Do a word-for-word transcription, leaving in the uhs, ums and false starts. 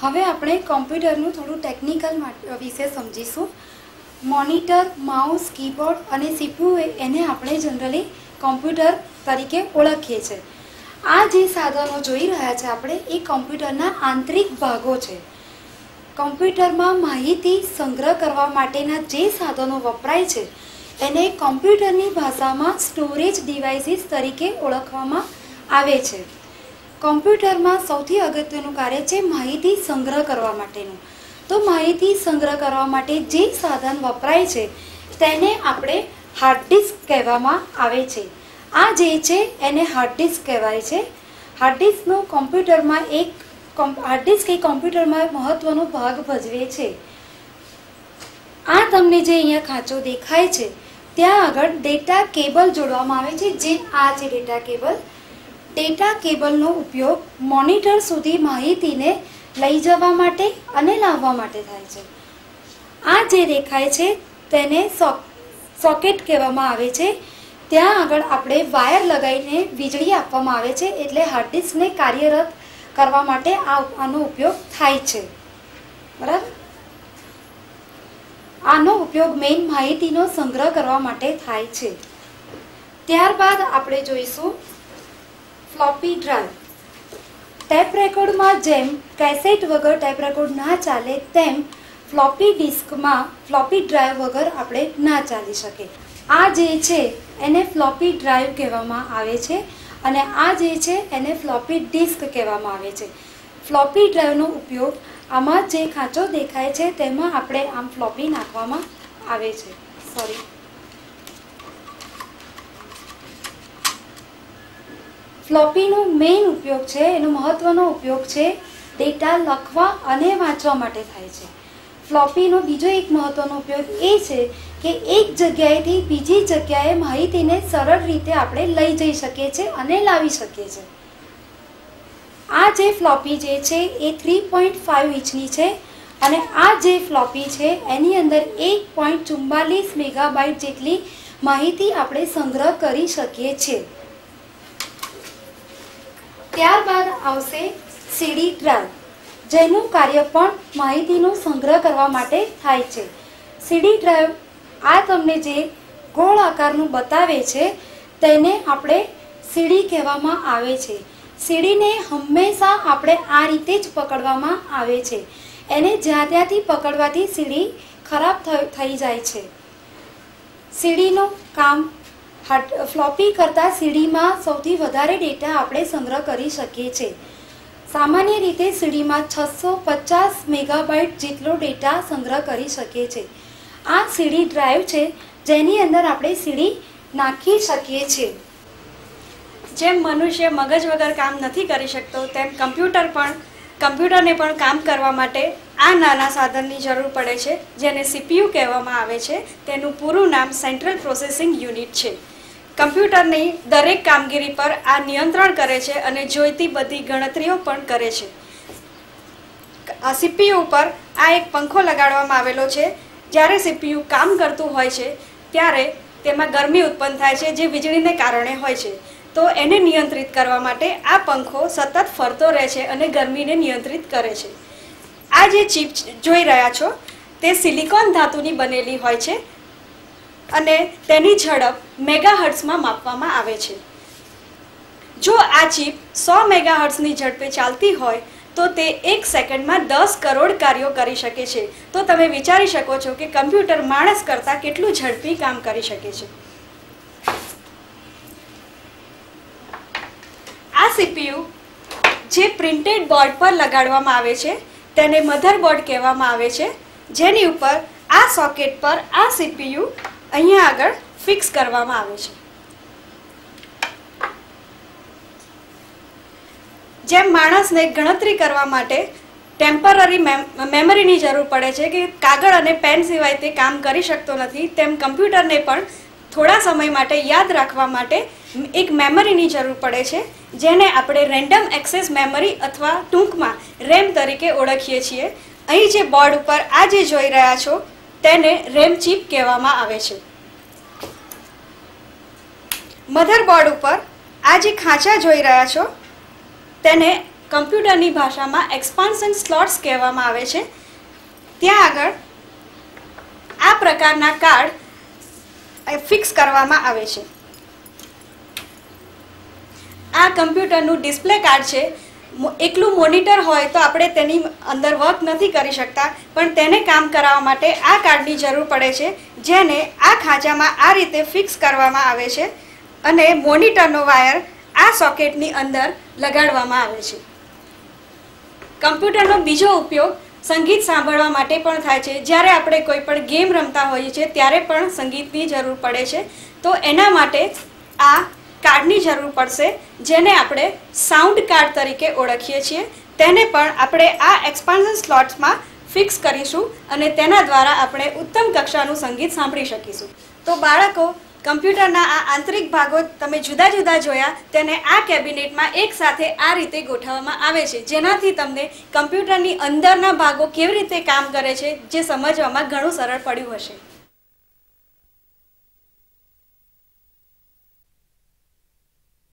હવે આપણે કોમ્પ્યુટરનું થોડું ટેકનિકલ વિશે સમજીશું। મોનિટર, માઉસ, કીબોર્ડ અને સીપીયુ એને આપણે જનરલી કોમ્પ્યુટર તરીકે ઓળખીએ છીએ। આ જે સાધનો જોઈ રહ્યા છે આપણે એ કોમ્પ્યુટરના આંતરિક ભાગો છે। કોમ્પ્યુટરમાં માહિતી સંગ્રહ કરવા માટેના જે સાધનો વપરાય છે એને કોમ્પ્યુટરની ભાષામાં સ્ટોરેજ ડિવાઇસીસ તરીકે ઓળખવામાં આવે છે। કોમ્પ્યુટરમાં સૌથી અગત્યનું કાર્ય છે માહિતી સંગ્રહ કરવા માટેનું। તો માહિતી સંગ્રહ કરવા માટે જે સાધન વપરાય છે તેને આપણે હાર્ડ ડિસ્ક કહેવામાં આવે છે। આ જે છે એને હાર્ડ ડિસ્ક કહેવાય છે। હાર્ડ ડિસ્કનો કોમ્પ્યુટરમાં એક હાર્ડ ડિસ્ક એ કોમ્પ્યુટરમાં મહત્વનો ભાગ ભજવે છે। આ તમને જે અહીંયા ખાંચો દેખાય છે ત્યાં આગળ ડેટા કેબલ જોડવામાં આવે છે, જે આ છે ડેટા કેબલ। ડેટા કેબલનો ઉપયોગ મોનિટર સુધી માહિતીને લઈ જવા માટે અને લાવવા માટે થાય છે। આ જે દેખાય છે તેને સોકેટ કહેવામાં આવે છે। ત્યાં આગળ આપણે વાયર લગાવીને વીજળી આપવામાં આવે છે, એટલે હાર્ડ ડિસ્કને કાર્યરત કરવા માટે આ આનો ઉપયોગ થાય છે, બરાબર। આનો ઉપયોગ મેઇન માહિતીનો સંગ્રહ કરવા માટે થાય છે। ત્યારબાદ આપણે જોઈશું ફ્લોપી ડ્રાઈવ। ટેપ રેકોર્ડમાં જેમ કેસેટ વગર ટેપ રેકોર્ડ ના ચાલે તેમ ફ્લોપી ડિસ્કમાં ફ્લોપી ડ્રાઈવ વગર આપણે ના ચાલી શકે। આ જે છે એને ફ્લોપી ડ્રાઈવ કહેવામાં આવે છે અને આ જે છે એને ફ્લોપી ડિસ્ક કહેવામાં આવે છે। ફ્લોપી ડ્રાઈવનો ઉપયોગ આમાં જે ખાંચો દેખાય છે તેમાં આપણે આમ ફ્લોપી નાખવામાં આવે છે સોરી ફ્લોપીનો મેઇન ઉપયોગ છે, એનો મહત્વનો ઉપયોગ છે ડેટા લખવા અને વાંચવા માટે થાય છે। ફ્લોપીનો બીજો એક મહત્વનો ઉપયોગ એ છે કે એક જગ્યાએથી બીજી જગ્યાએ માહિતીને સરળ રીતે આપણે લઈ જઈ શકીએ છીએ અને લાવી શકીએ છીએ। આ જે ફ્લોપી જે છે એ થ્રી પોઈન્ટ ફાઇવ ઇંચની છે અને આ જે ફ્લોપી છે એની અંદર એક પોઈન્ટ ચુમ્માલીસ મેગાબાઇટ જેટલી માહિતી આપણે સંગ્રહ કરી શકીએ છીએ। ત્યારબાદ આવશે સીડી ડ્રાઈવ, જેનું કાર્ય પણ માહિતીનો સંગ્રહ કરવા માટે થાય છે। સીડી ડ્રાઈવ આ તમને જે ગોળ આકારનું બતાવે છે તેને આપણે સીડી કહેવામાં આવે છે। સીડીને હંમેશા આપણે આ રીતે જ પકડવામાં આવે છે, એને જ્યાં ત્યાંથી પકડવાથી સીડી ખરાબ થઈ જાય છે। સીડીનું કામ ફ્લોપી કરતાં સીડીમાં સૌથી વધારે ડેટા આપણે સંગ્રહ કરી શકીએ છીએ। સામાન્ય રીતે સીડીમાં છસો પચાસ મેગાબાઇટ જેટલો ડેટા સંગ્રહ કરી શકીએ છીએ। આ સીડી ડ્રાઈવ છે જેની અંદર આપણે સીડી નાખી શકીએ છીએ। જેમ મનુષ્ય મગજ વગર કામ નથી કરી શકતો તેમ કમ્પ્યુટર પણ કમ્પ્યુટરને પણ કામ કરવા માટે આ નાના સાધનની જરૂર પડે છે, જેને સીપીયુ કહેવામાં આવે છે। તેનું પૂરું નામ સેન્ટ્રલ પ્રોસેસિંગ યુનિટ છે। કમ્પ્યુટરની દરેક કામગીરી પર આ નિયંત્રણ કરે છે અને જોઈતી બધી ગણતરીઓ પણ કરે છે। આ સીપીયુ ઉપર આ એક પંખો લગાડવામાં આવેલો છે। જ્યારે સીપીયુ કામ કરતું હોય છે ત્યારે તેમાં ગરમી ઉત્પન્ન થાય છે, જે વીજળીને કારણે હોય છે। તો એને નિયંત્રિત કરવા માટે આ પંખો સતત ફરતો રહે છે અને ગરમીને નિયંત્રિત કરે છે। આ જે ચીપ જોઈ રહ્યા છો તે સિલિકોન ધાતુની બનેલી હોય છે અને તેની ઝડપ મેગાહર્ટ્ઝમાં માપવામાં આવે છે। જો આ ચીપ સો મેગાહર્ટ્ઝની ઝડપે ચાલતી હોય તો તે એક સેકન્ડમાં દસ કરોડ કાર્યો કરી શકે છે। તો તમે વિચારી શકો છો કે કમ્પ્યુટર માણસ કરતાં કેટલું ઝડપી કામ કરી શકે છે। આ સીપીયુ જે પ્રિન્ટેડ બોર્ડ પર લગાડવામાં આવે છે તેને મધરબોર્ડ કહેવામાં આવે છે, જેની ઉપર આ સોકેટ પર આ સીપીયુ અહીંયા આગળ ફિક્સ કરવામાં આવે છે। જેમ માણસને ગણતરી કરવા માટે ટેમ્પરરી મેમરીની જરૂર પડે છે કે કાગળ અને પેન સિવાય તે કામ કરી શકતો નથી, તેમ કમ્પ્યુટરને પણ થોડા સમય માટે યાદ રાખવા માટે એક મેમરીની જરૂર પડે છે, જેને આપણે રેન્ડમ એક્સેસ મેમરી અથવા ટૂંકમાં રેમ તરીકે ઓળખીએ છીએ। અહીં જે બોર્ડ ઉપર આ જે જોઈ રહ્યા છો તેને રેમ ચિપ કહેવામાં આવે છે। મધરબોર્ડ ઉપર આ જે ખાંચા જોઈ રહ્યા છો તેને કમ્પ્યુટરની ભાષામાં એક્સપાન્શન સ્લોટ્સ કહેવામાં આવે છે. ત્યાં આગળ આ પ્રકારના કાર્ડ ફિક્સ કરવામાં આવે છે. આ કમ્પ્યુટરનું ડિસ્પ્લે કાર્ડ છે. એકલું મોનિટર હોય તો આપણે તેની અંદર વર્ક નથી કરી શકતા, પણ તેને કામ કરાવવા માટે આ કાર્ડની જરૂર પડે છે, જેને આ ખાંચામાં આ રીતે ફિક્સ કરવામાં આવે છે અને મોનિટરનો વાયર આ સોકેટની અંદર લગાડવામાં આવે છે. કમ્પ્યુટરનો બીજો ઉપયોગ સંગીત સાંભળવા માટે પણ થાય છે. જ્યારે આપણે કોઈ પણ ગેમ રમતા હોઈએ છીએ ત્યારે પણ સંગીતની જરૂર પડે છે, તો એના માટે આ કાર્ડની જરૂર પડશે, જેને આપણે સાઉન્ડ કાર્ડ તરીકે ઓળખીએ છીએ. તેને પણ આપણે આ એક્સપાન્શન સ્લોટ્સમાં ફિક્સ કરીશું અને તેના દ્વારા આપણે ઉત્તમ કક્ષાનું સંગીત સાંભળી શકીશું. તો બાળકો, કમ્પ્યુટરના આ આંતરિક ભાગો તમે જુદા જુદા જોયા, તેને આ કેબિનેટમાં એક સાથે આ રીતે ગોઠવવામાં આવે છે, જેનાથી તમને કમ્પ્યુટરની અંદરના ભાગો કેવી રીતે કામ કરે છે જે સમજવામાં ઘણું સરળ પડ્યું હશે.